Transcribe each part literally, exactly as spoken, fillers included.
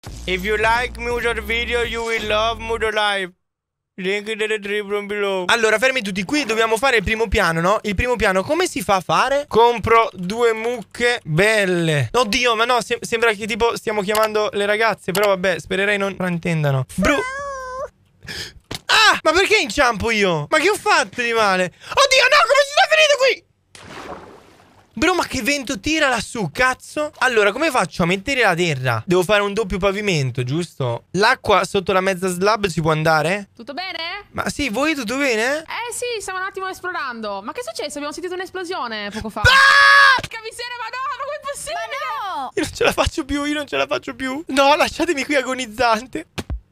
If you like Mutor video, you will love Mutor Live. Link in the description below. Allora, fermi tutti, qui dobbiamo fare il primo piano, no? Il primo piano, come si fa a fare? Compro due mucche belle. Oddio, ma no, se sembra che tipo stiamo chiamando le ragazze. Però vabbè, spererei non fraintendano. Bru... Ah, ma perché inciampo io? Ma che ho fatto di male? Oddio, no, come si sta finendo qui? Bro, ma che vento tira lassù, cazzo? Allora, come faccio a mettere la terra? Devo fare un doppio pavimento, giusto? L'acqua sotto la mezza slab si può andare? Tutto bene? Ma sì, voi tutto bene? Eh sì, stiamo un attimo esplorando. Ma che è successo? Abbiamo sentito un'esplosione poco fa. Ah! Porca miseria, ma no, ma com'è possibile? Ma no! Io non ce la faccio più, io non ce la faccio più. No, lasciatemi qui agonizzante.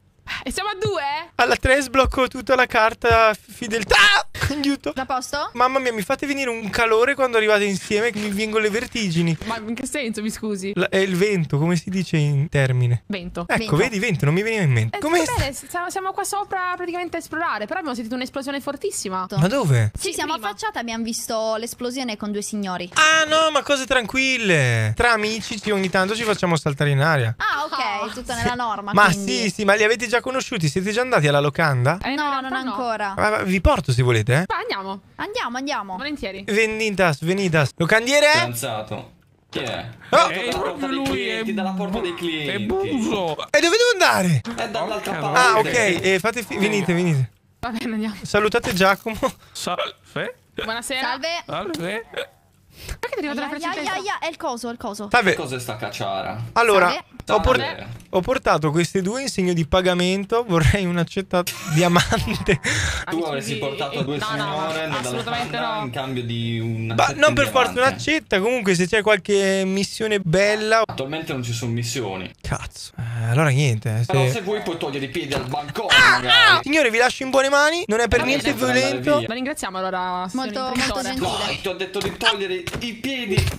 E siamo a due? Alla tre sblocco tutta la carta fedeltà. Aiuto. Da posto? Mamma mia, mi fate venire un calore quando arrivate insieme che mi vengono le vertigini. Ma in che senso, mi scusi? La, è il vento, come si dice in termine? Vento. Ecco, Vento. vedi, vento, non mi veniva in mente. Eh, Come tutto bene, siamo, siamo qua sopra praticamente a esplorare. Però abbiamo sentito un'esplosione fortissima. Ma dove? Sì, Sì, siamo prima. affacciati, abbiamo visto l'esplosione con due signori. Ah no, ma cose tranquille. Tra amici ci- ogni tanto ci facciamo saltare in aria. Ah, ok, Oh. tutto nella norma. Ma quindi. sì, sì, ma li avete già conosciuti? Siete già andati alla locanda? Eh, in No, realtà non ancora. Ah, vi porto se volete, eh? Ma andiamo, Andiamo, andiamo. volentieri. Venitas, venitas. Locandiere? Fidanzato. Chi è? Oh! È dalla porta dei clienti, dalla porta dei clienti. È buso. E dove devo andare? È dall'altra Porca parte. Ah, ok, eh, fate fi- venite, venite. Va bene, andiamo. Salutate Giacomo. Salve. Buonasera. Salve. Salve. Perché ti è arrivata la Ai, ai, precipitazione? ai, ai, è il coso, è il coso. Salve. Cos'è sta cacciara? Allora, Salve. ho, por- Salve. ho portato queste due in segno di pagamento. Vorrei un'accetta diamante. Tu Amici, avresti sì. portato due No, no, signore nella assolutamente locanda no. in cambio di una. Ma non per forza un'accetta. Comunque, se c'è qualche missione bella. Attualmente non ci sono missioni. Cazzo. Eh, allora niente. se- Però se vuoi puoi togliere i piedi al bancone Ah, magari. Signore, vi lascio in buone mani. Non è per Va niente bene, per andare violento. via. La ringraziamo allora, signor Molto- molto imprenditore. gentile. No, ti ho detto di togliere i piedi.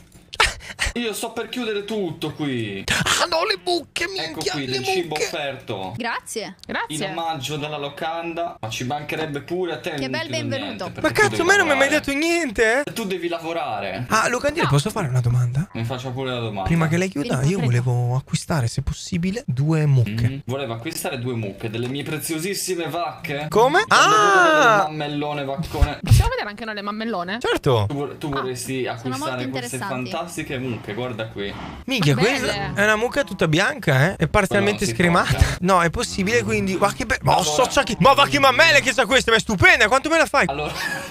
Io sto per chiudere tutto qui. Ah no, le mucche, Ecco minchia, qui le del cibo mucche. offerto. Grazie. In Grazie. omaggio della locanda. Ma ci mancherebbe pure a te. Che non bel ti do benvenuto. niente, perché Ma tu cazzo, devi a me non mi hai mai lavorare. detto niente, eh? Tu devi lavorare. Ah, Locandiere, posso fare una domanda? Mi faccia pure la domanda. Prima che lei chiuda, Prego, io prego. volevo acquistare, se possibile, due mucche. Mhm. Volevo acquistare due mucche, delle mie preziosissime vacche. Come? Quando vedo delle Ah! mammellone vaccone. Possiamo vedere anche noi le mammellone? Certo. Tu, vor- tu vorresti acquistare molto queste interessanti. fantastiche mucche, guarda qui. Minchia, Belle. questa è una mucca tutta bianca, eh? È parzialmente Ma no, si scremata. tocca. No, è possibile, quindi. Ma che be- Ma Allora- so, sa chi- Ma va che mammelle che sa questa, ma è stupenda, quanto me la fai? Allora,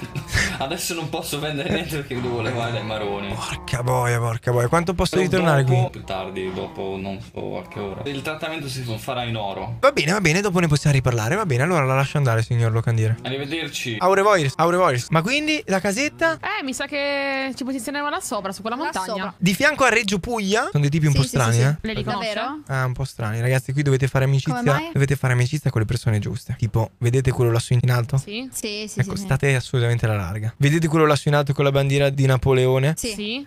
adesso non posso vendere niente perché devo levare dai maroni. Porca boia, porca boia, quanto posso Però ritornare dopo, qui? più tardi, dopo non so a che ora. Il trattamento si farà in oro. Va bene, va bene, dopo ne possiamo riparlare, va bene, allora la lascio andare, signor Locandiere. Arrivederci. Aure Voice, Aure Voice. Ma quindi la casetta? Eh, mi sa che ci posizioniamo là sopra, su quella Là montagna. sopra. Di fianco a Reggio Puglia? Sono dei tipi un Sì, po' sì, strani, sì, sì. eh? Lei li conosce? Davvero? Ah, un po' strani. Ragazzi, qui dovete fare amicizia. Come mai? Dovete fare amicizia con le persone giuste. Tipo, vedete quello lassù in alto? Sì. Sì, sì, Ecco, sì, sì. state assolutamente alla larga. Vedete quello lassù in alto con la bandiera di Napoleone? Sì. Sì.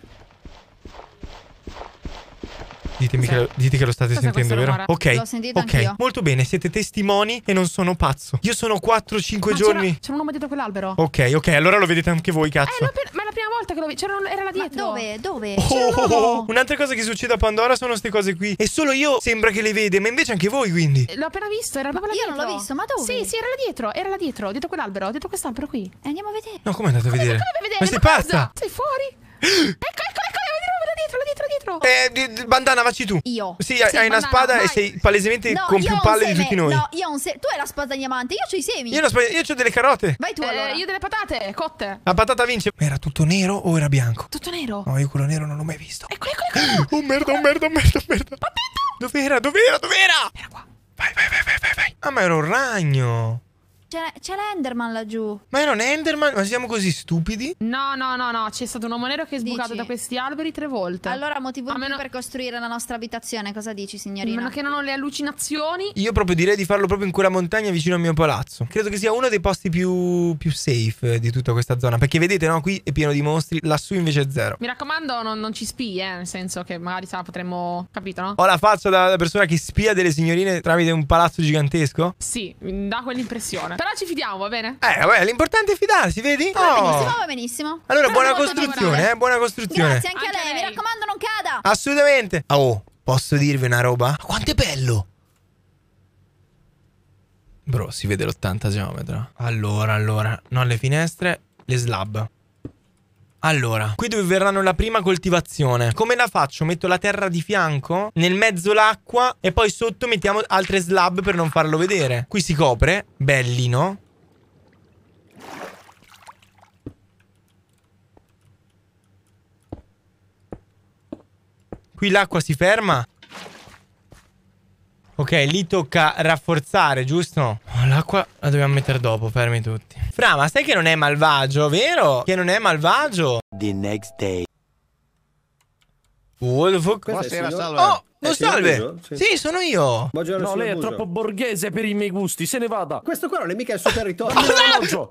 Ditemi Cos'è? che, dite che lo state Cos'è sentendo, questo vero? rumore? Ok. L'ho sentito ok, anch'io. molto bene, siete testimoni e non sono pazzo. Io sono quattro cinque Ma giorni. C'era, c'era un uomo dietro quell'albero. Ok, ok, allora lo vedete anche voi, Eh, cazzo. l'ho appena- ma è la prima volta che lo vedo. C'era un- era là Ma dietro. dove? Dove? Oh, C'era un oh, oh, uomo. un'altra cosa che succede a Pandora sono queste cose qui. E solo io sembra che le vede, ma invece anche voi, quindi. Eh, L'ho appena visto, era proprio là Io dietro. non l'ho visto, ma dove? Sì, sì, era là dietro, era là dietro, dietro quell'albero, dietro quest'albero qui. Eh, Andiamo a vedere. No, come andate a vedere? Come vedere? Ma sei Ma cosa? pazza? Sei fuori? ecco, ecco, ecco, devo dire, là dietro, là dietro, là dietro. Eh, di- di- Bandana, facci tu. Io. Sì, hai, Sì, hai una Bandana, spada e vai. sei palesemente No, con io più ho un palle di seme. tutti noi. No, io ho un seme. Tu hai la spada di diamante, io ho i semi. Io, non sbaglio- io ho delle carote. Vai tu Eh, allora. io delle patate, cotte. La patata vince. Ma era tutto nero o era bianco? Tutto nero. No, io quello nero non l'ho mai visto. Ecco, ecco, ecco. Oh merda, oh merda, oh merda, oh merda. Dov'era, dov'era, dov'era? Era qua. Vai, vai, vai, vai, vai, vai. Ah, ma era un ragno. C'è, c'è l'Enderman laggiù. Ma era un Enderman? Ma siamo così stupidi? No, no, no, no, c'è stato un uomo nero che è sbucato Dici? da questi alberi tre volte. Allora motivo A in più meno- per costruire la nostra abitazione. Cosa dici, A signorina? meno che non ho le allucinazioni. Io proprio direi di farlo proprio in quella montagna vicino al mio palazzo. Credo che sia uno dei posti più, più safe di tutta questa zona. Perché vedete, no? Qui è pieno di mostri, lassù invece è zero. Mi raccomando, non, non ci spii, eh, nel senso che magari sa, potremmo. Capito, no? Ho la faccia da, da persona che spia delle signorine tramite un palazzo gigantesco? Sì, mi dà quell'impressione. Però ci fidiamo, va bene? Eh, vabbè, l'importante è fidarsi, vedi? Va Oh. benissimo, va benissimo. Allora, Però buona molto costruzione, lavorare. eh? Buona costruzione. Grazie anche, Anche a lei. lei. Mi raccomando, non cada. Assolutamente. Oh, Posso dirvi una roba? Quanto è bello! Bro, si vede l'ottanta geometra. Allora, allora, non le finestre, le slab. Allora, qui dove verranno la prima coltivazione. Come la faccio? Metto la terra di fianco, nel mezzo l'acqua e poi sotto mettiamo altre slab per non farlo vedere. Qui si copre, belli, no? Qui l'acqua si ferma. Ok, lì tocca rafforzare, giusto? Oh, l'acqua la dobbiamo mettere dopo, fermi tutti. Fra, ma sai che non è malvagio, vero? Che non è malvagio. The next day. What the fuck? Buonasera, salve. Oh, Eh, salve. Sì. Sì, sono io. Buongiorno, No, signor lei è Buso. troppo borghese per i miei gusti, se ne vada. Questo qua non è mica il suo territorio. Ma no!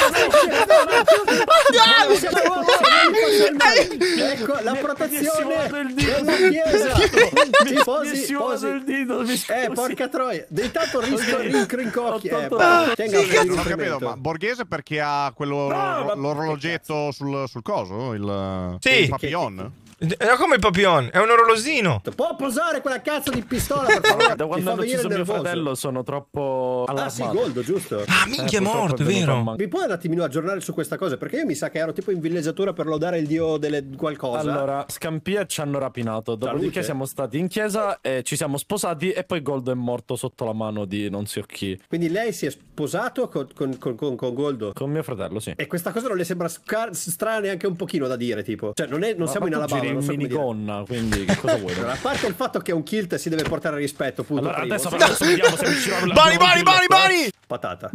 Ecco la protezione del dito. della chiesa. Mi Posi, si posi. il dito, mi scusi. Eh, porca troia. Intanto rischio Ok. rincrocchi. Eh, ottanta. tenga sì, un che- po' di Non ho capito, riferimento. ma borghese perché ha quello No, ma- l'orologetto sul, sul coso? Il, Sì. il papillon? No, come il papillon? È un orolosino. Può posare quella cazzo di pistola per favore? Da Ti quando fa hanno venire ucciso mio nervoso. fratello sono troppo Ah sì, allarmato. Goldo, giusto? Ah, minchia, è purtroppo morto, è venuto a vero? man- Mi puoi un attimino aggiornare su questa cosa? Perché io mi sa che ero tipo in villeggiatura per lodare il dio delle qualcosa. Allora, Scampia ci hanno rapinato. Dopodiché Salute. siamo stati in chiesa e ci siamo sposati. E poi Goldo è morto sotto la mano di non so chi. Quindi lei si è sposato con, con, con, con, con Goldo? Con mio fratello, sì. E questa cosa non le sembra scar- strana neanche un pochino da dire, tipo. Cioè, non, è, non Ma siamo in tu Alabama, giri non in so come dire. minigonna, quindi che cosa vuoi? Allora, a parte il fatto che un kilt si deve portare rispetto, punto Allora, primo. adesso, adesso vediamo se riusciamo a... Bani, bani, bani, bani! Patata.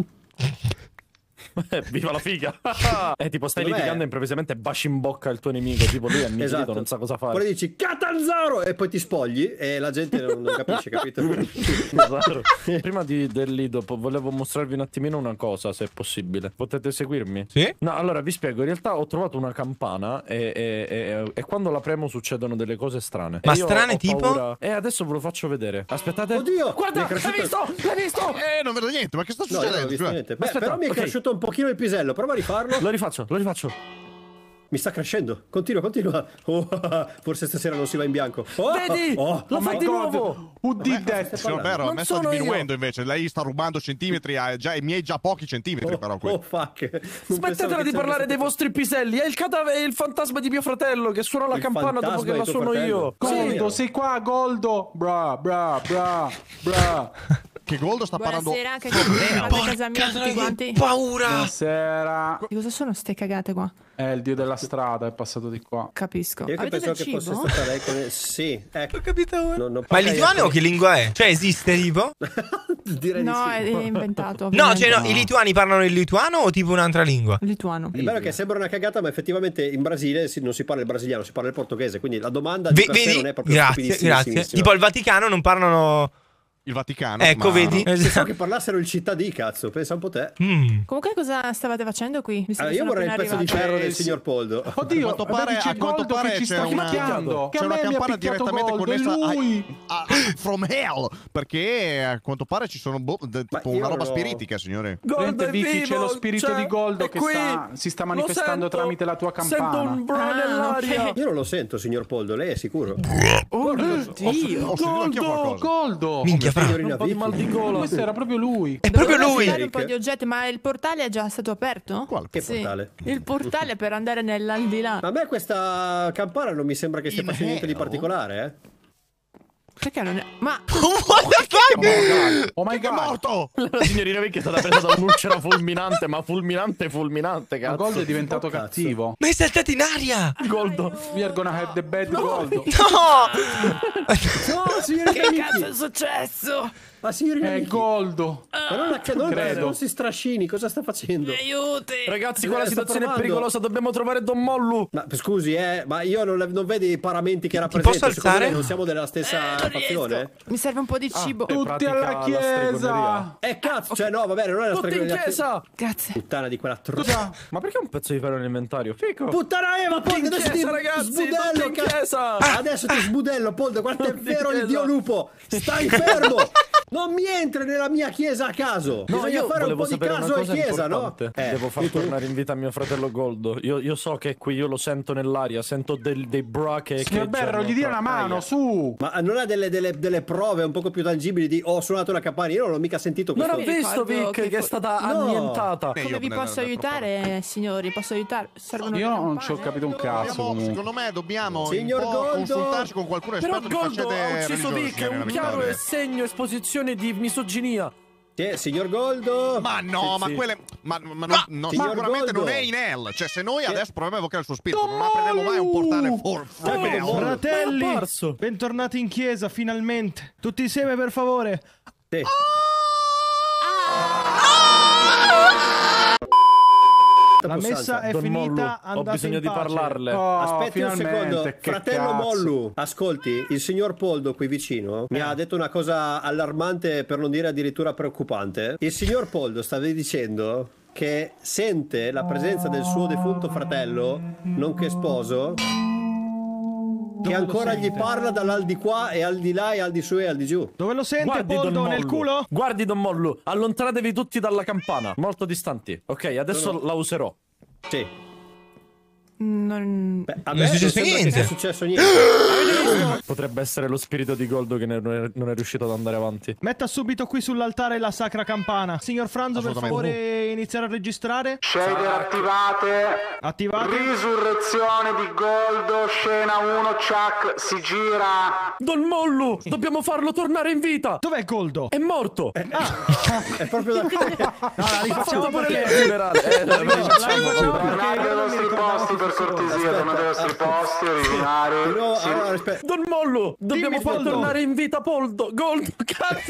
Viva la figa! È tipo stai Dov'è? litigando e improvvisamente baci in bocca il tuo nemico. Tipo lui è annichilito, Esatto. non sa cosa Poi fare. le dici Catanzaro e poi ti spogli e la gente non, non capisce, capito? Esatto. Prima di, del lido po- volevo mostrarvi un attimino una cosa, se è possibile. Potete seguirmi? Sì? No, allora vi spiego. In realtà ho trovato una campana e, e- e- e quando la premo succedono delle cose strane. Ma E io strane ho tipo? paura- E adesso ve lo faccio vedere. Aspettate. Oddio, Guarda, mi è cresciuto- l'hai visto? L'hai visto? Eh, non vedo niente, ma che sta No, io non ho succedendo? visto Scusa. niente. Beh, Aspetta, però mi è ok. cresciuto un pochino il pisello. Prova a rifarlo. Lo rifaccio, lo rifaccio. Mi sta crescendo. Continua, continua. Oh, forse stasera non si va in bianco. Oh, Vedi? oh, L'ho oh, fatto di oh, nuovo. Who did Beh, signor Vero, a Non me sta sono diminuendo invece. Lei sta rubando centimetri, ha già, i miei già pochi centimetri, però qui. Oh, fuck. Non pensavo Smettetela che di c'era parlare questo- dei vostri piselli. È il cadavere, è il fantasma di mio fratello che suona la Il campana dopo fantasma che di la tuo suono fratello? io. Sì. Goldo, sei qua, Goldo. Bra, bra, bra, bra. Che Goldo sta parlando. Buonasera, che fate a casa mia tutti quanti? Paura. Buonasera. Di cosa sono ste cagate qua? È il dio della strada, è passato di qua. Capisco. Io che Avete pensavo del che fosse cibo? stata lei con... Sì, ecco. Ho capito ora. Non- non Ma il paga lituano io- che lingua è? Cioè esiste tipo? Direi No, di sì. è inventato. No, ovviamente. cioè no, i lituani parlano il lituano o tipo un'altra lingua? Lituano. È bello che sembra una cagata, ma effettivamente in Brasile si- non si parla il brasiliano, si parla il portoghese, quindi la domanda di Ve- per sé vedi? non è proprio Grazie, grazie. stupidissimissima. Tipo al Vaticano non parlano... Il Vaticano. Ecco, ma- vedi? Pensavo che parlassero il cittadì, cazzo, pensa un po' te. Mm. Comunque cosa stavate facendo qui? Visto Allora, che io sono vorrei il appena pezzo di arrivata. ferro del Eh, sì. signor Poldo. Oddio, A quanto vedi, pare, c'è a quanto Goldo pare che ci c'è sta una, picchiando. Che c'è a una me mi ha campana picchiato direttamente Goldo, è connessa a, lui. a- from hell. Perché a quanto pare ci sono boh, de- Ma tipo io una roba non ho- spiritica, signore. Niente, è Vicky, vivo, c'è lo spirito cioè, di Goldo è che qui. sta- si sta Lo manifestando sento. tramite la tua Sento campana. un bra Ah, nell'aria. ok. Io non lo sento, signor Poldo, lei è sicuro? Oddio. Ho sentito anch'io Goldo, qualcosa. Goldo. Minchia, fra. Signorina Un po' di Vicky. mal di gola. Questo era proprio lui. È proprio Devo lui. lasciare un po' Eric. di oggetti, ma il portale è già stato aperto? Quale? Che Sì. portale? Il portale per andare nell'aldilà. A me questa campana non mi sembra che stia In facendo niente di hell? particolare, eh? Perché non è... Ma... What the fuck? Oh my Che è god. morto! La signorina Vicky è stata presa da un'ulcera fulminante, ma fulminante, fulminante, Ma cazzo. Goldo è diventato Oh, cazzo. cattivo. Ma è saltato in aria. Goldo. We are gonna have the bad Goldo. No. No, signorina Che Vicky! cazzo è successo? Ma signorina È Vicky! Goldo. Ma non, non, Credo. non si strascini, cosa sta facendo? Mi aiuti! Ragazzi, qua la Eh, sto situazione è provando. pericolosa, dobbiamo trovare Don Mollu. Ma scusi, eh, ma io non, non vedi i paramenti che posso rappresento? Secondo alzare? lei non siamo della stessa Eh, non fazione? riesco. Mi serve un po' di cibo. eh, Tutti pratica alla la chiesa. stregoneria. Eh cazzo, cioè no, va bene, non è la Tutti in stregoneria. chiesa. Grazie. Puttana di quella tro... Cosa? Ma perché un pezzo di ferro nell'inventario? Fico. Puttana Eva, Tutti Poldo, in adesso ti chiesa, ragazzi, sbudello, tutti in cazzo. chiesa. Adesso ti sbudello, Poldo, quanto è Tutti in vero il chiesa. dio lupo. Stai fermo. Non mi entri nella mia chiesa a caso. No, Bisogna io fare un volevo po' di sapere una caso e cosa chiesa, no? importante. Eh, Devo far e tu? tornare in vita mio fratello Goldo. Io, io so che è qui, io lo sento nell'aria, sento del- dei bra che... Signor che Berro, gli dia una mano, su. Ma non ha delle, delle, delle prove un poco più tangibili di ho suonato la campana? Io non l'ho mica sentito Non questo. ho visto, ricordo Vic, che che è fo- stata No. annientata. Eh, Come io vi ne- posso ne- aiutare, signori? Posso aiutare? Servono Io delle non ci ho campane? capito un cazzo Dobbiamo- comunque. secondo me dobbiamo Signor un po' Goldo. consultarci con qualcuno Però esperto di Goldo faccende ha ucciso religiose, Vic, è un nella chiaro vittoria. segno, esposizione di misoginia. Sì, signor Goldo. Ma no, Sì, ma sì. quelle. Ma, ma non- non- Signor sicuramente Goldo. non è in hell. Cioè, se noi Sì. adesso proviamo a evocare il suo spirito, non apriremo mai un portale for, for Certo, hell. Goldo. Fratelli, Ma è apparso. bentornati in chiesa, finalmente. Tutti insieme, per favore. Sì. La messa è Don finita, Mollu, ho andate bisogno in di pace. parlarle. Oh, Aspetti un finalmente, secondo, che fratello cazzo. Mollu, ascolti, il signor Poldo qui vicino mi ha detto una cosa allarmante, per non dire addirittura preoccupante. Il signor Poldo stava dicendo che sente la presenza del suo defunto fratello, nonché sposo, che lo ancora gli sente? parla dall'al di qua e al di là e al di su e al di giù. Dove lo sente, Guardi, Don Poldo? Nel Mollu. culo? Guardi, Don Mollu, allontanatevi tutti dalla campana, molto distanti. Ok, adesso No, no. la userò. Sì. Non... Beh, a Non me è successo sembra che niente. sia successo niente. Potrebbe essere lo spirito di Goldo che ne- non è, non è riuscito ad andare avanti. Metta subito qui sull'altare la sacra campana. Signor Franzo, per Assolutamente. favore, iniziare a registrare. Shader attivate. Attivate. Risurrezione di Goldo, scena uno, Chuck si gira. Don Mollu, dobbiamo farlo tornare in vita. Dov'è Goldo? È morto. È proprio da... No, la rifacciamo Fatto pure perché... lei, generale. Eh, la rifacciamo, rifacciamo va bene. perché Tornate io ai non mi vostri ricordavo posti chi per fosse. cortesia, tornate ai vostri posti, originari. Di nuovo, Sì. allora, aspetta. Don Mollu, dobbiamo Dimmi, far Poldo. tornare in vita Poldo. Goldo, cazzo.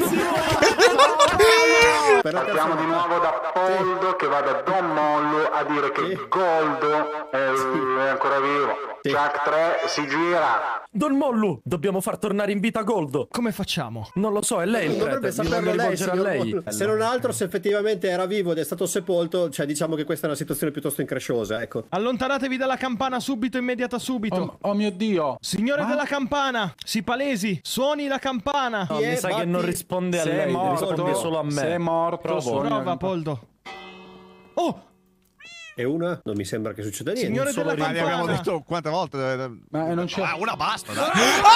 Però Partiamo di nuovo da Poldo che va da Don Mollu a dire che Sì. Goldo è, è ancora vivo. Sì. Chuck tre si gira. Don Mollu, dobbiamo far tornare in vita Goldo. Come facciamo? Non lo so, è lei il Dovrebbe prete. Mi saperlo voglio lei, rivolgere a signor lei. Mollu. Se non altro, se effettivamente era vivo ed è stato sepolto, cioè diciamo che questa è una situazione piuttosto incresciosa, ecco. Allontanatevi dalla campana subito, immediata subito. Oh, oh mio Dio. Signore Ma- della campana, si palesi, suoni la campana. No, Chi mi è? sa che Batti. non risponde a Se è lei, morto, risponde solo a me. se è morto, Provo. suoni- Prova, Poldo. Oh, E una? Non mi sembra che succeda niente. signore solo della Ma ne abbiamo campana. detto quante volte? Ma non c'è. Ah, una basta, dai.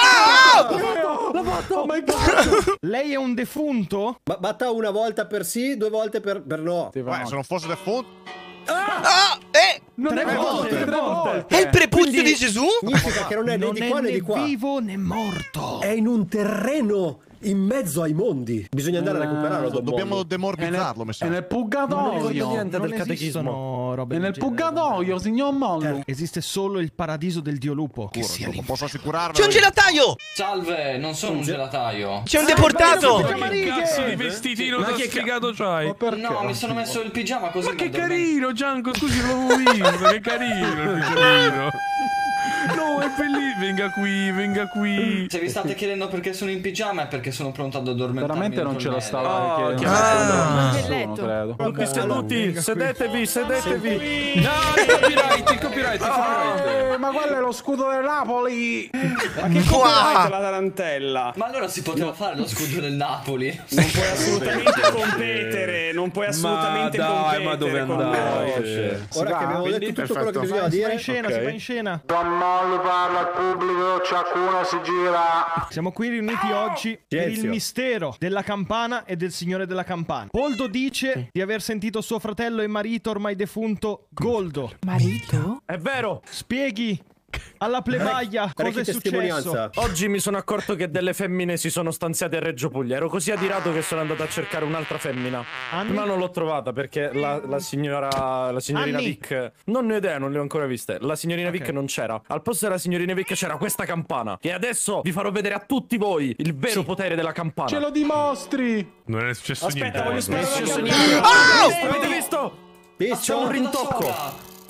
L'ha fatto! Oh my God! Lei è un defunto? Ma batta una volta per sì, due volte per, per no. Beh, se non fosse defunto. Ah, eh! Tre È volte, morto. tre volte. È il prepuzio di Gesù? Significa che non è né Non di è qua né né di qua. vivo né morto. È in un terreno in mezzo ai mondi. Bisogna andare a recuperarlo. Don Dobbiamo Mollu. demorbizzarlo, mi È sa. nel Non ricordo purgatorio. niente Non del catechismo. esistono robe È del nel genere. purgatorio, signor Mollu. Esiste solo il paradiso del dio lupo. Che sia Sicuro, lì. posso assicurarvi. C'è un gelataio! Salve, non sono un gelataio. C'è un deportato! Ma che cazzo di vestitino da sfigato c'hai? No, mi sono messo il pigiama così. Ma che non dorme- carino, Gianco, scusi, non l'avevo visto, che carino il pigiamino. No, è bellissimo, venga qui, venga qui. Se vi state chiedendo perché sono in pigiama è perché sono pronto ad addormentarmi. Veramente non ce la eventualmente. stava Oh, perché che non bello. stava Che nessuno, letto. credo. Tutti seduti, sedetevi, sedetevi. No, il copyright, il copyright, il copyright. Eh, ma quello è lo scudo del Napoli. Ma che copyright la tarantella? Ma allora si poteva fare lo scudo del Napoli. Non puoi assolutamente competere, non puoi assolutamente dai, competere. ma dove con andate? Ora che abbiamo Quindi, detto tutto perfetto. quello che bisognava Si va dire. in scena, Ok. si va in scena. Don Mollu parla al pubblico, ciascuno si gira. Siamo qui riuniti oggi per il Silenzio. mistero della campana e del signore della campana. Poldo dice di aver sentito suo fratello e marito ormai defunto, Goldo. Marito? È vero, Spieghi alla plebaia cosa Parecchia è successo. testimonianza. oggi mi sono accorto che delle femmine si sono stanziate a Reggio Puglia. Ero così adirato che sono andato a cercare un'altra femmina. Anni? Ma non l'ho trovata perché la, la signora, la signorina Anni? Vic, non ne ho idea, non le ho ancora viste. La signorina Vic non c'era. Al posto della signorina Vic c'era questa campana. E adesso vi farò vedere a tutti voi il vero potere della campana. Ce lo dimostri. Non è successo Aspetta, niente. voglio guarda. spiegare. Avete visto? Visto? C'è un rintocco.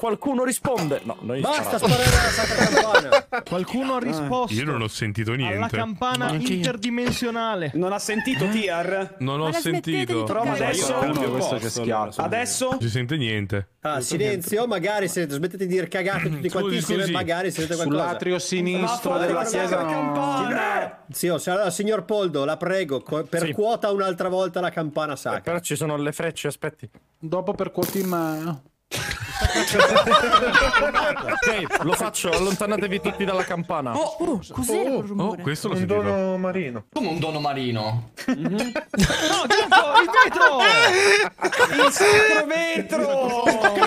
Qualcuno risponde. No, noi Basta sparare alla sacra campana. Qualcuno ha risposto. Io non ho sentito niente. Alla campana interdimensionale. Non ha sentito Tiar? Non ho sentito. Prova adesso. Questo c'è schiato. Adesso? Non si sente niente. Ah, silenzio, magari se smettete di dire cagate tutti quanti insieme, magari sentite qualcosa. Sull'atrio sinistro della chiesa. Campana. Sì, oh, allora, signor Poldo, la prego, co- percuota sì. un'altra volta la campana sacra. Eh, però ci sono le frecce, aspetti. Dopo percuoti in me. Ok, lo faccio, allontanatevi tutti dalla campana. Oh, oh cos'era quel rumore? Oh, questo lo Un sentivo. dono marino. Come un dono marino? No, dietro, il vetro! Il sacro vetro!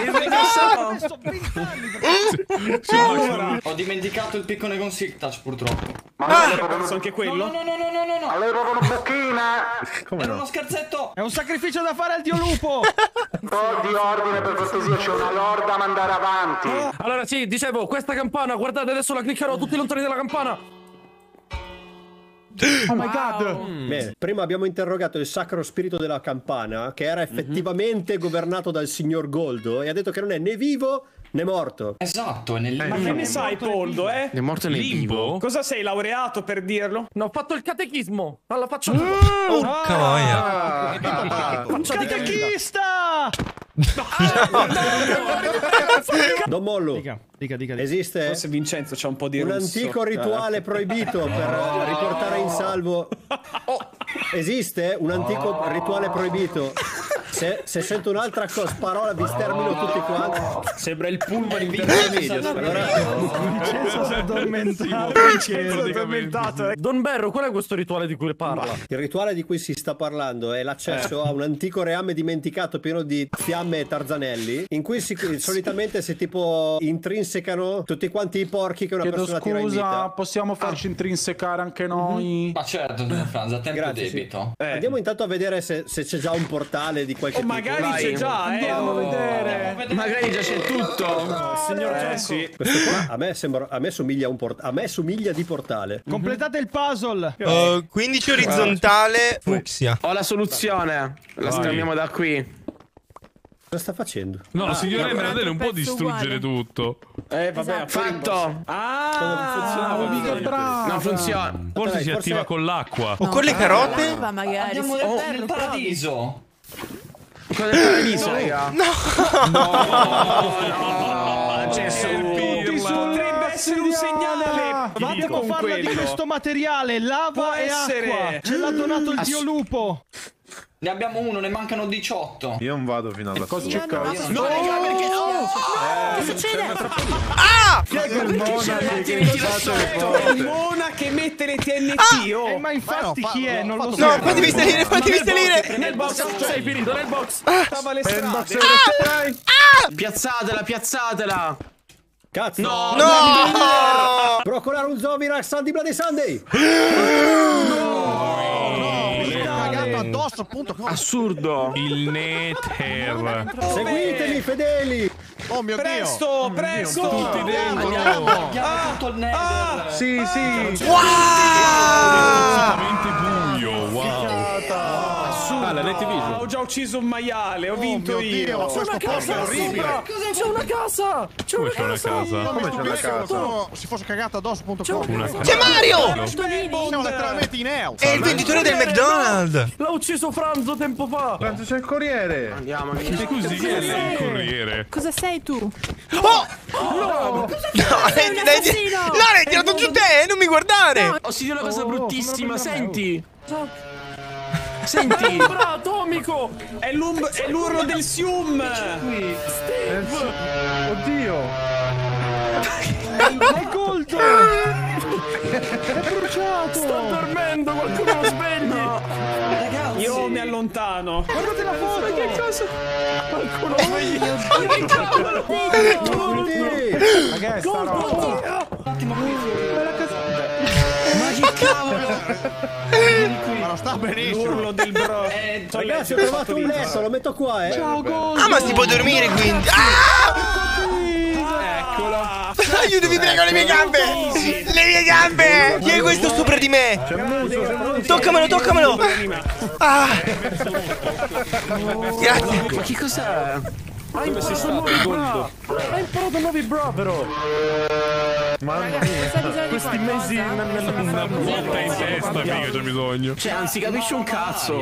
Allora, ho dimenticato il piccone con Sick Touch purtroppo. Ah, hai perso anche quello? No, no, no, no, no, no, no. Avevano bocchina. Come Era no? uno scherzetto. È un sacrificio da fare al dio lupo! Un po' di ordine per cortesia, c'è una lorda a mandare avanti. Allora sì, dicevo, questa campana, guardate, adesso la cliccherò, tutti lontani dalla campana. Oh my god! Bene, prima abbiamo interrogato il sacro spirito della campana, che era effettivamente governato dal signor Goldo, e ha detto che non è né vivo né morto. Esatto, è nel Ma che ne sai, Poldo, eh? È morto nel limbo? Cosa sei, laureato per dirlo? No, ho fatto il catechismo. Alla faccia. Porca noia. Catechista! Don Mollo, Dica, dica, dica. esiste Forse Vincenzo c'ha un po' di un russo. antico rituale proibito per riportare in salvo. Esiste un antico rituale proibito. Se, se sento un'altra cosa, parola, vi stermino tutti quanti. Sembra il pullman in Vincenzo. Allora, Vincenzo si è addormentato. Vincenzo si è addormentato. Don Berro, qual è questo rituale di cui parla? il rituale di cui si sta parlando è l'accesso a un antico reame dimenticato pieno di fiamme e tarzanelli, in cui si, solitamente si tipo intrinsecano tutti quanti i porchi che una Chiedo persona tira in scusa, vita. possiamo farci intrinsecare anche noi? Ma certo, Don Franz, a tempo Grazie, sì. debito. Eh. Andiamo intanto a vedere se, se c'è già un portale di qualche Oh, tipo. magari Vai. c'è già, eh. Andiamo a Oh. vedere. Magari già c'è tutto. Signor Eh, Gianco. sì. Questo qua a me sembra, a me somiglia a un port- a me somiglia di portale. Completate il puzzle. Uh, quindici orizzontale, fucsia. Ho la soluzione. La scambiamo da qui. Cosa sta facendo? No, Ah, signore no, Emmerdale non può pezzo distruggere uguale. tutto. Eh, vabbè, Fatto. Ah, mica bravo. Non funziona. Forse Dai, si forse- attiva con l'acqua. O con le carote? Ma magari Andiamo sì, nel, bello, nel paradiso. Cosa è paradiso, raga? No! no, c'è potrebbe essere un segnale. Vado Dico a farlo di quello. questo materiale, lava Può e essere. acqua. Ce l'ha donato il dio lupo. Ne abbiamo uno, ne mancano diciotto. Io non vado fino alla Cosa Io c'è? non ho No, raga, perché no? Che succede? Chi è quel monaco che Il Mona che mette le T N T, oh. Eh, ma infatti Ma no, chi fa- è? l'ho Non lo fatto so. No, fatemi salire, fatemi salire! Nel box, sei finito nel box. Stava alle Per il box strade. europeo. Piazzatela, piazzatela. Cazzo! No, No! Procurare un zombie Sandy Bloody Sunday! Cagato addosso, appunto. Assurdo. Il Nether. Seguitemi, fedeli! Oh mio Presto, presto. Tutti dentro. Abbiamo tutto il nether. Dio. Sì, sì. Wow! Completamente buio. Wow. Ah, la Net Ah, Vision. ho già uso un maiale, ho Oh vinto mio Dio, io. ma questo posto è orribile. C'è una casa! C'è Come una c'è una casa! casa? Come c'è una casa? Si fosse cagato addosso, punto com. Una casa. C'è Mario! Siamo letteralmente in Eos. È il venditore del McDonald's! L'ha ucciso Franzo tempo fa! Quanto c'è il corriere? Andiamo, Scusi, chi è lei il corriere? Cosa sei tu? Oh! No! Sei un l'hai- assassino! No, l'hai tirato giù te! Non mi guardare! Ho sentito una cosa Oh, bruttissima, come la senti. Senti. Bravo, atomico! È l'um- è l'urlo del Sium. Oddio. È Goldo! È bruciato! Sta dormendo, qualcuno lo svegli! Io mi allontano. Guardate la foto! Che cosa? Qualcuno lo svegli! Tutti! Ma che è sta roba? Ma che cavolo? Ma non sta benissimo. L'urlo del bro. Eh, Ragazzi, ho trovato un letto, lo metto qua, eh! Ciao Goldo! Ah, ma si può dormire quindi! Ah! Eccolo. Aiutami, prego, le mie gambe! Le mie gambe! Chi è questo sopra di me? Toccamelo, toccamelo! Ah! Grazie! Ma che cos'è? Hai imparato nuovi bra! Hai imparato nuovi bra però! Mamma mia, questi mesi Una botta in testa, figa, c'è bisogno. Cioè, non si capisce un cazzo.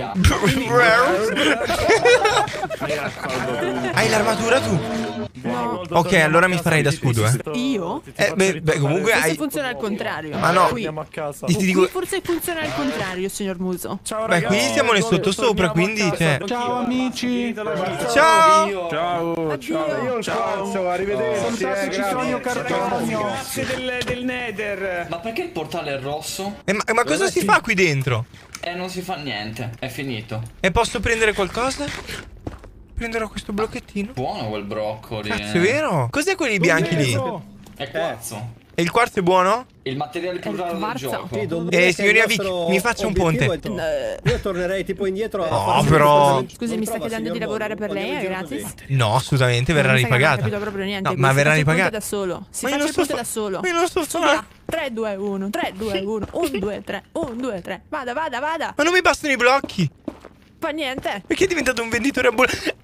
Hai l'armatura tu? No. Ok, allora mi farei da scudo, eh. Io? Eh, beh, beh, comunque Forse hai... funziona al contrario. Ma no. Qui. Andiamo a casa. Ti dico... Qui forse funziona al contrario, signor Muso. Ciao Beh, qui siamo nel sottosopra, quindi cioè... Ciao amici. Ciao! Ciao, ciao. Ciao, arrivederci. eh, Ci sono il mio cartagno. Grazie del, del Nether. Ma perché il portale è rosso? Eh, ma, ma cosa si fa qui dentro? E non si fa niente, è finito. E posso prendere qualcosa? Prenderò questo blocchettino. Buono quel broccoli. Cazzo, è vero? Cos'è quelli bianchi lì? È quarzo. E il quarzo è buono? Il materiale più raro del gioco. Sì, Don Eh, Bruno, signorina che il Vic, nostro mi faccia un ponte. obiettivo è- Io tornerei tipo indietro. a No, fare- però- Scusi, Non mi sta trova, chiedendo di signor lavorare per Bondo, lei? È quando io gratis? giro No, assolutamente, verrà Non mi sa che non ha ripagata. capito proprio niente. No, Qui ma si verrà faccia il ponte ripagata. da solo. Si Ma io faccia non il so ponte fa- da solo. ma io non so Su, fare. va. tre, due, uno, tre, due, uno, uno, due, tre, uno, due, tre. Vada, vada, vada. Ma non mi bastano i blocchi. Fa niente. Perché è diventato un venditore ambulante?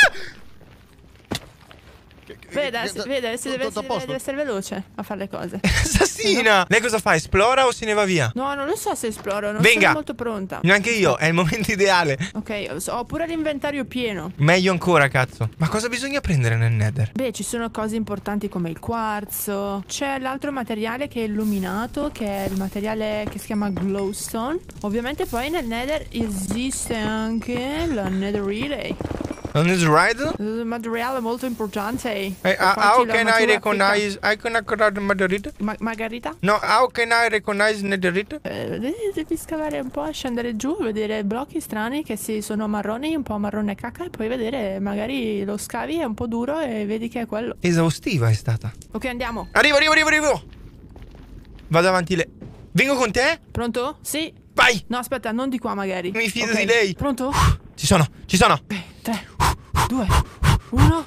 Veda, si- vede, si deve, tutto a si deve, posto? deve essere veloce a fare le cose. Assassina! Lei cosa fa? Esplora o se ne va via? No, non lo so se esploro, non Venga. sono molto pronta. Neanche io, è il momento ideale. Ok, ho pure l'inventario pieno. Meglio ancora, cazzo. Ma cosa bisogna prendere nel Nether? Beh, ci sono cose importanti come il quarzo. C'è l'altro materiale che è illuminato, che è il materiale che si chiama glowstone. Ovviamente poi nel Nether esiste anche la netherite. Non is right? Un materiale molto importante. Eh, per how farci how can I l'armatura recognize I can recognize Margherita? Ma- Margherita? No, how can I recognize Netherite? Eh, devi scavare un po', scendere giù, vedere blocchi strani che si sono marroni, un po' marrone cacca, e poi vedere, magari lo scavi è un po' duro e vedi che è quello. Esaustiva è stata. Ok, andiamo. Arrivo, arrivo, arrivo, arrivo. Vado avanti le... Vengo con te? Pronto? Sì. Vai. No, aspetta, non di qua magari. Mi fido Ok. di lei. Pronto? Ci sono, ci sono. Ok, tre, due, uno.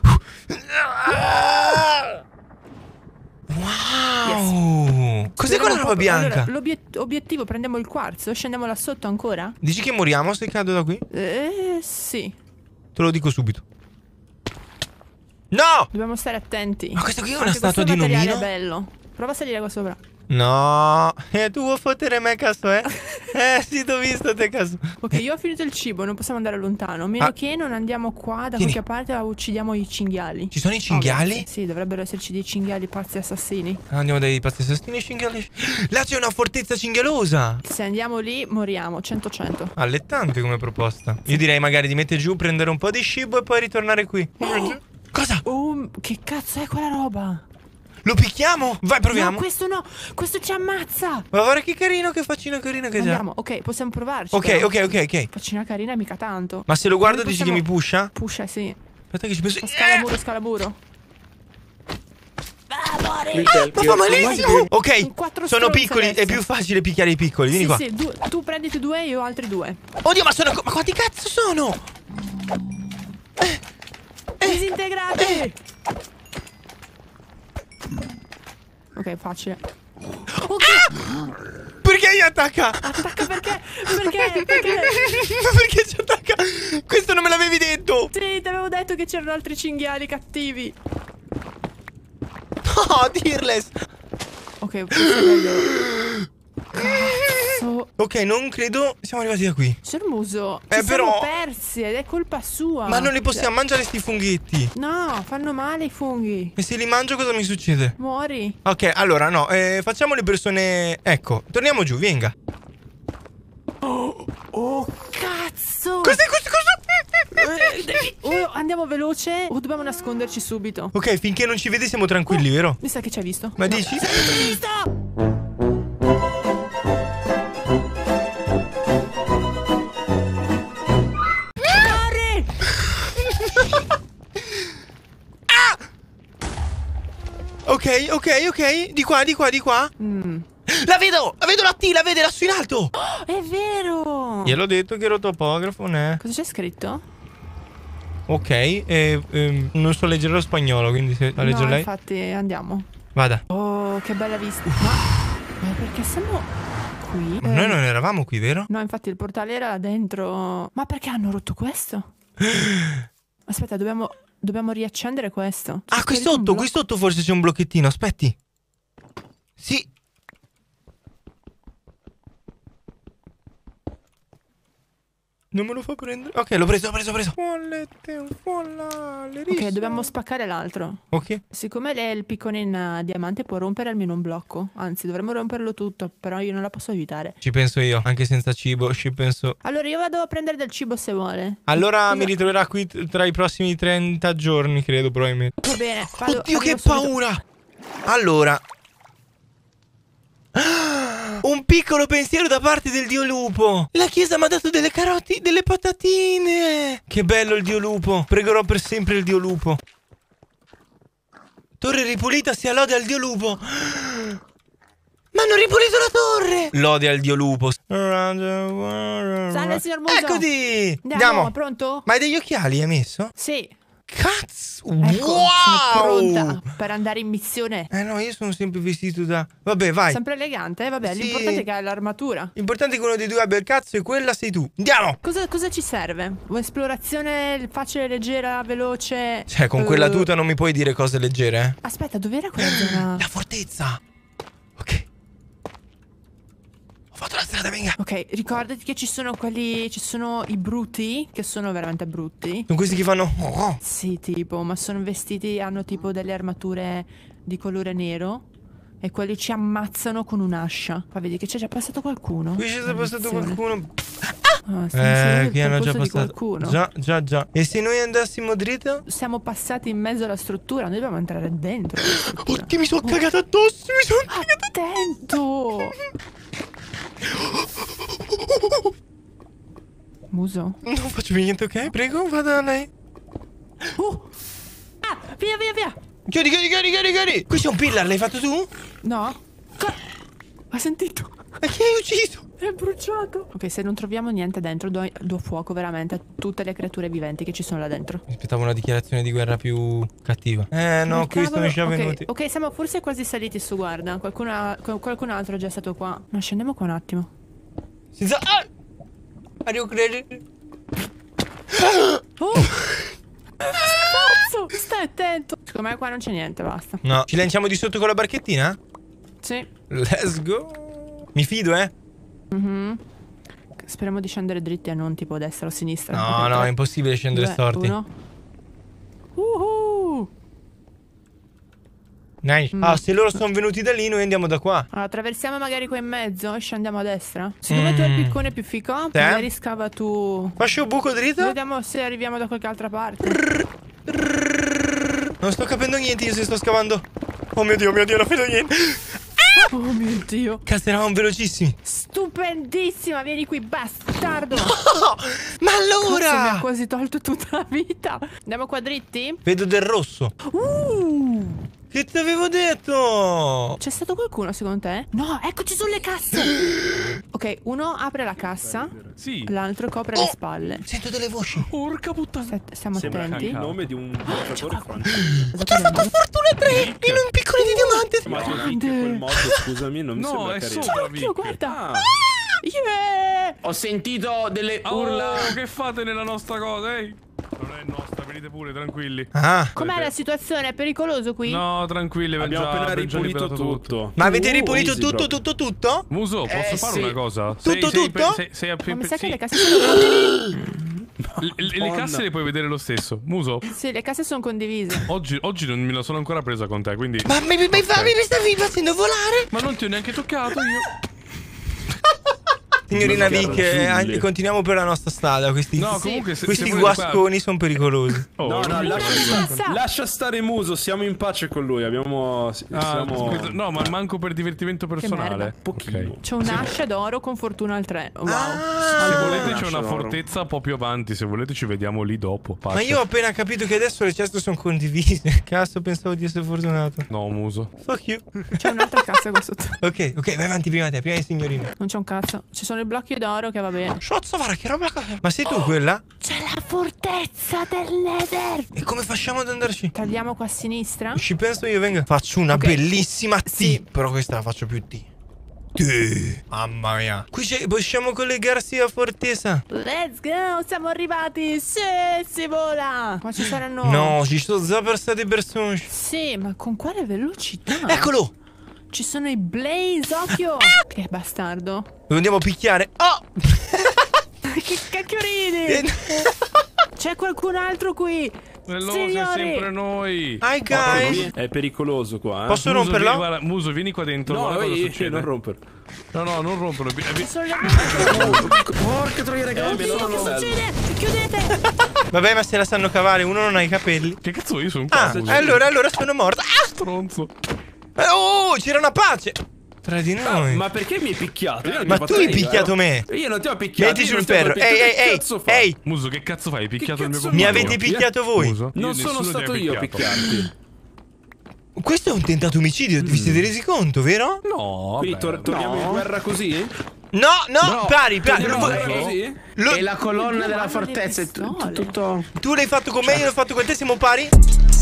Wow. Cos'è quella roba bianca? Allora, l'obiettivo, prendiamo il quarzo, scendiamo là sotto ancora? Dici che moriamo se cado da qui? Eh, sì. Te lo dico subito. No! Dobbiamo stare attenti. Ma questa qui è una Anche statua questo di un materiale omino? è bello. Prova a salire qua sopra. No. Eh, tu vuoi fottere me caso, eh? Eh, sì, t'ho visto te caso. Ok, io ho finito il cibo, non possiamo andare lontano. A meno Ah. che non andiamo qua da Tieni. qualche parte a uccidiamo i cinghiali. Ci sono i cinghiali? Ovvio, sì, dovrebbero esserci dei cinghiali pazzi assassini. Andiamo dai pazzi assassini cinghiali. Là c'è una fortezza cinghielosa. Se andiamo lì, moriamo. cento cento. Allettante come proposta. Io direi magari di mettere giù, prendere un po' di cibo e poi ritornare qui. Cosa? Oh, che cazzo è quella roba? Lo picchiamo? Vai, proviamo. No, questo no, questo ci ammazza. Ma guarda che carino, che faccina carina che c'è. Andiamo, ok, possiamo provarci. Ok, però. ok, ok, ok. Faccina carina mica tanto. Ma se lo guardo Noi dici che possiamo- mi pusha? Pusha, sì. Aspetta che ci penso. Scala muro, scala muro. Ma fa malissimo. Ok, quattro sono stronze piccoli, è adesso. più facile picchiare i piccoli. Vieni Sì, qua. sì, due- tu prenditi due e io altri due. Oddio, ma sono. Ma quanti cazzo sono? Disintegrati! Ok, facile. Perché mi attacca? Attacca perché? Perché? Perché? Ma perché ci attacca? Questo non me l'avevi detto. Sì, ti avevo detto che c'erano altri cinghiali cattivi. No, dirless. Ok, questo è meglio. Cazzo. Ok, non credo siamo arrivati da qui. Signor Muso, Eh, ci però- siamo persi ed è colpa sua. Ma non li possiamo mangiare sti funghetti. No, fanno male i funghi. E se li mangio cosa mi succede? Muori. Ok, allora no, eh, facciamo le persone. Ecco, torniamo giù, venga. Oh, cazzo! Cos'è questo? Cosa? Eh, devi- Oh, andiamo veloce o dobbiamo nasconderci subito? Ok, finché non ci vedi siamo tranquilli, vero? Mi sa che ci hai visto. Ma dici? Ci hai visto? Corri! Ok, ok, ok. Di qua, di qua, di qua. Mm. La vedo! La vedo la T, la vede lassù in alto! È vero! Gliel'ho detto che ero topografo, ne? Cosa c'è scritto? Ok, e, ehm, non so leggere lo spagnolo, quindi se la legge No, lei. infatti andiamo. Vada. Oh, che bella vista. Ma, ma perché siamo qui? Ma noi non eravamo qui, vero? No, infatti il portale era là dentro. Ma perché hanno rotto questo? Aspetta, dobbiamo dobbiamo riaccendere questo. Ah, qui sotto, qui sotto forse c'è un blocchettino. Aspetti. Sì. Non me lo fa prendere. Ok, l'ho preso, l'ho preso, l'ho preso. Ok, dobbiamo spaccare l'altro. Ok. Siccome lei è il piccone in uh, diamante, può rompere almeno un blocco. Anzi, dovremmo romperlo tutto, però io non la posso aiutare. Ci penso io, anche senza cibo, ci penso. Allora, io vado a prendere del cibo se vuole. Allora Cosa... mi ritroverà qui tra i prossimi trenta giorni, credo, probabilmente. Va bene. Vado, Oddio, che subito. paura! Allora... Un piccolo pensiero da parte del dio lupo. La chiesa mi ha dato delle carote, delle patatine. Che bello il dio lupo. Pregherò per sempre il dio lupo. Torre ripulita, sia lode al dio lupo. Ma hanno ripulito la torre. Lode al dio lupo. Salve, signor Muso. Eccoti. Andiamo, Andiamo. pronto? Ma hai degli occhiali, hai messo? Sì. Cazzo. Ecco, Wow. sono pronta per andare in missione. Eh no, io sono sempre vestito da... Vabbè, vai. Sempre elegante, eh? Vabbè, Sì. l'importante è che hai l'armatura. L'importante è che uno dei due abbia il cazzo e quella sei tu. Andiamo. Cosa, cosa ci serve? Esplorazione facile, leggera, veloce? Cioè, con Eh, quella tuta non mi puoi dire cose leggere, eh? Aspetta, dov'era quella zona? La fortezza. Ok. Ho fatto la strada, venga. Ok, ricordati che ci sono quelli... Ci sono i brutti, che sono veramente brutti. Sono questi che fanno... Oh. Sì, tipo, ma sono vestiti, hanno tipo delle armature di colore nero. E quelli ci ammazzano con un'ascia. Ma vedi che c'è già passato qualcuno. Qui c'è già passato Maledizione. qualcuno. Ah, stiamo Eh, seguendo qui il hanno già percorso di passato. qualcuno. Già, già, già. E se noi andassimo dritto? Siamo passati in mezzo alla struttura. Noi dobbiamo entrare dentro la struttura. Oddio, mi sono cagato addosso. Mi sono cagato. Attento! Muso? Non faccio niente, ok? Prego, vada a lei. Oh! Ah, via, via, via! Chiudi, chiudi, chiudi, chiudi, chiudi. Qui c'è un pillar, l'hai fatto tu? No? Co- Hai sentito? Ma chi hai ucciso? È bruciato. Ok, se non troviamo niente dentro, do, do fuoco veramente a tutte le creature viventi che ci sono là dentro. Mi aspettavo una dichiarazione di guerra più cattiva. Eh no, Ma qui sono cavolo, già ok, venuti. Ok, siamo forse quasi saliti su, guarda. Qualcuno, ha- qual- qualcun altro è già stato qua. Ma scendiamo qua un attimo. Senza... Ah! Mario credere. Oh! Cazzo! Stai attento. Secondo me qua non c'è niente, basta. No. Ci lanciamo di sotto con la barchettina? Sì. Let's go. Mi fido, eh? Mhm. Speriamo di scendere dritti e non tipo a destra o a sinistra. No, Ok, no, tre, è impossibile scendere due, storti. uno. Uhu. Nice. Mm. Ah, se loro sono venuti da lì, noi andiamo da qua. Allora, attraversiamo magari qua in mezzo e scendiamo a destra. Siccome tu hai il piccone più fico, Sì. magari scava tu. Faccio un buco dritto? Vediamo se arriviamo da qualche altra parte. Non sto capendo niente io se sto scavando. Oh mio Dio, mio Dio, non vedo niente. Oh mio Dio. Cazzo, eravamo velocissimi. Stupendissima, vieni qui, bastardo. Oh, ma allora? Cazzo, mi ha quasi tolto tutta la vita. Andiamo qua dritti? Vedo del rosso. Uh. Che ti avevo detto? C'è stato qualcuno secondo te? No, eccoci sulle casse. Ok, uno apre la cassa. Sì. L'altro copre Oh, le spalle. Sento delle voci. Porca puttana. Sett- stiamo Sembra attenti. il nome di un giocatore francese. Ho già fatto fortuna tre in un piccolo di diamante. Ma tu dici quel modo, scusami, non mi No, sembra è carino. sopra, Occhio, Vic. guarda. Ah, Yeah! Ho sentito delle Oh, urla. che fate nella nostra cosa, ehi? Non è nostra, venite pure, tranquilli. Ah. Com'è la situazione? È pericoloso qui? No, tranquilli, abbiamo già, appena abbiamo già ripulito liberato tutto. Ma avete Uh, ripulito easy tutto, proprio. tutto, tutto? Muso, posso Eh, fare sì. una cosa? Tutto, sei, tutto? Sei, sei, sei, Ma mi sa sì. che le casse sono condivise. Le, le- le casse le puoi vedere lo stesso. Muso, Sì, le casse sono condivise. oggi, oggi non me la sono ancora presa con te, quindi... Ma mi, mi, mi, fa- mi stavi facendo volare? Ma non ti ho neanche toccato io. Signorina Ma che Vic, eh, raggiunge. anche- continuiamo per la nostra strada. Questi, No, comunque se, questi se volete qua- guasconi sono pericolosi. Oh, No, no, non- lascia Cassa. stare, lascia stare Muso, siamo in pace con lui, abbiamo... Ah, siamo... scusa, no, ma manco per divertimento personale. merda. Ok. C'è un'ascia d'oro con fortuna al tre. Wow. Ah, Se volete c'è lascia una loro. fortezza un po' più avanti, se volete ci vediamo lì dopo. ma Pace. io ho appena capito che adesso le ceste sono condivise. Cazzo, pensavo di essere fortunato. No, Muso. Fuck you. C'è un'altra cassa qua sotto. Ok, ok, vai avanti prima te, prima di signorina. Non c'è un cazzo. Ci sono i blocchi d'oro che va bene. Shotzo, guarda che roba. Ma sei tu quella? C'è la fortezza del Nether. E come facciamo ad andarci? Tagliamo qua a sinistra. Ci penso io, venga. Faccio una Ok. bellissima T. Sì. Però questa la faccio più T. Sì. Mamma mia. Qui c'è- possiamo collegarsi a Fortesa. Let's go, siamo arrivati. Sì, si vola. Ma ci saranno... No, ci sono già passati persone. Sì, ma con quale velocità? Eccolo. Ci sono i Blaze, occhio. Che bastardo. Lo andiamo a picchiare. Oh. Che cacchio ridi? C'è qualcun altro qui. Veloce Signori. sempre noi. Hi guys. È pericoloso qua, eh. Posso Muso, romperlo? vieni, guarda, Muso, vieni qua dentro. No, guarda cosa ehi, succede. non romperlo. No, no, non romperlo. vi- vi- Porca troia, ragazzi. Oddio, che succede? Chiudete. Vabbè, ma se la sanno cavare, uno non ha i capelli. Che cazzo, io sono qua. Ah, Muso. allora, allora sono morto. Ah! Stronzo. Eh, Oh, c'era una pace tra di noi. Ma perché mi hai picchiato? Io non ti Ma ho fatto tu hai niente, picchiato eh. me. Io non ti ho picchiato. Metti io sul non ti ho ferro. picchiato. Ehi, Che ehi, cazzo ehi, fai? ehi. Muso, che cazzo fai? Hai picchiato il mio cazzo Mi compagno? avete picchiato voi. Muso? Non Io sono nessuno ti stato ha io a picchiato. picchiarti. Questo è un tentato omicidio, vi siete resi conto, vero? No, Quindi vabbè. tor- torniamo in guerra così? No, no, No, pari, pari. Torniamo Lo- in guerra così? lo- E la colonna Dio, della hanno le fortezza è tu- pistole. tutto... Tu l'hai fatto con me, io l'ho fatto con te, siamo pari?